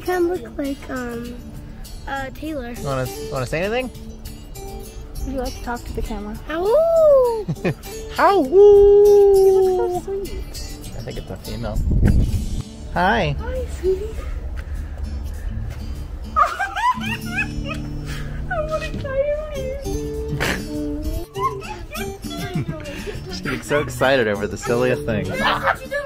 kind of look like Taylor. Want to say anything? Would you like to talk to the camera? Ow! How? You look so sweet. I think it's a female. Hi. Hi, sweetie. I want a coyote. She's getting so excited over the silliest things. What you doing?